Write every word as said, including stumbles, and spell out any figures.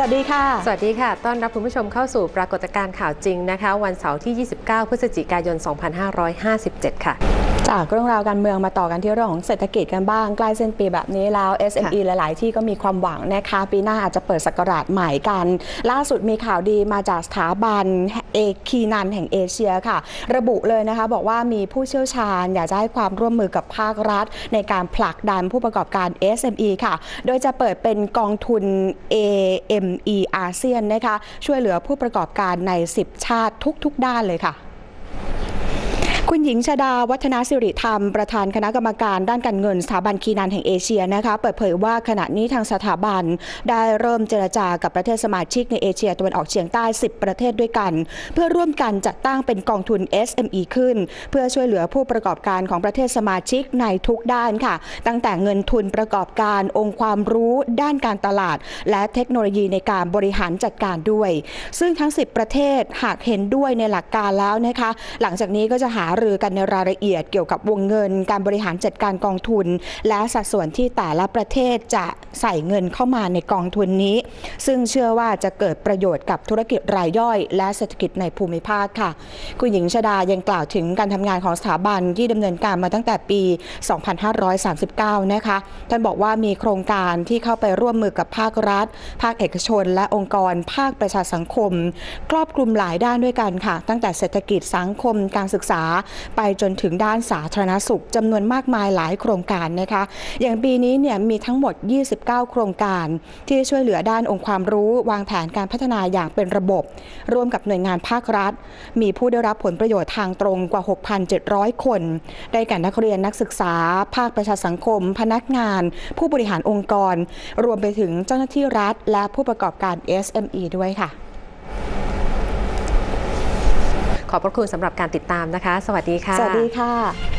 วัสดีค่ะสวัสดีค่ะต้อนรับคุณผู้ชมเข้าสู่ปรากฏการณ์ข่าวจริงนะคะวันเสาร์ที่ยี่สิบเก้าพฤศจิกายนสองพันห้าร้อยห้าสิบเจ็ดค่ะจากเรื่องราวการเมืองมาต่อกันที่เรื่องของเศรษฐกิจกันบ้างใกล้สิ้นปีแบบนี้แล้ว เอส เอ็ม อี หลายๆที่ก็มีความหวังนะคะปีหน้าอาจจะเปิดศักราชใหม่กันล่าสุดมีข่าวดีมาจากสถาบันเอคีนันแห่งเอเชียค่ะระบุเลยนะคะบอกว่ามีผู้เชี่ยวชาญอยากจะให้ความร่วมมือกับภาครัฐในการผลักดันผู้ประกอบการ เอส เอ็ม อี ค่ะโดยจะเปิดเป็นกองทุน เอ เอ็ม อี อาเซียนนะคะช่วยเหลือผู้ประกอบการในสิบชาติทุกๆด้านเลยค่ะคุณหญิงชดาวัฒนสิริธรรมประธานคณะกรรมการด้านการเงินสถาบันคีนันแห่งเอเชียนะคะเปิดเผยว่าขณะนี้ทางสถาบันได้เริ่มเจรจากับประเทศสมาชิกในเอเชียตะวันออกเฉียงใต้สิบประเทศด้วยกันเพื่อร่วมกันจัดตั้งเป็นกองทุน เอส เอ็ม อี ขึ้นเพื่อช่วยเหลือผู้ประกอบการของประเทศสมาชิกในทุกด้านค่ะตั้งแต่เงินทุนประกอบการองค์ความรู้ด้านการตลาดและเทคโนโลยีในการบริหารจัดการด้วยซึ่งทั้งสิบประเทศหากเห็นด้วยในหลักการแล้วนะคะหลังจากนี้ก็จะหารือกันในรายละเอียดเกี่ยวกับวงเงินการบริหารจัดการกองทุนและสัดส่วนที่แต่ละประเทศจะใส่เงินเข้ามาในกองทุนนี้ซึ่งเชื่อว่าจะเกิดประโยชน์กับธุรกิจรายย่อยและเศรษฐกิจในภูมิภาคค่ะคุณหญิงชดายังกล่าวถึงการทำงานของสถาบันที่ดำเนินการมาตั้งแต่ปี สองพันห้าร้อยสามสิบเก้า นะคะท่านบอกว่ามีโครงการที่เข้าไปร่วมมือกับภาครัฐภาคเอกชนและองค์กรภาคประชาสังคมครอบคลุมหลายด้านด้วยกันค่ะตั้งแต่เศรษฐกิจสังคมการศึกษาไปจนถึงด้านสาธารณสุขจำนวนมากมายหลายโครงการนะคะอย่างปีนี้เนี่ยมีทั้งหมดยี่สิบเก้าโครงการที่ช่วยเหลือด้านองค์ความรู้วางแผนการพัฒนาอย่างเป็นระบบร่วมกับหน่วยงานภาครัฐมีผู้ได้รับผลประโยชน์ทางตรงกว่า หกพันเจ็ดร้อย คนได้แก่นักเรียนนักศึกษาภาคประชาสังคมพนักงานผู้บริหารองค์กรรวมไปถึงเจ้าหน้าที่รัฐและผู้ประกอบการ เอส เอ็ม อี ด้วยค่ะขอบพระคุณสำหรับการติดตามนะคะสวัสดีค่ะสวัสดีค่ะ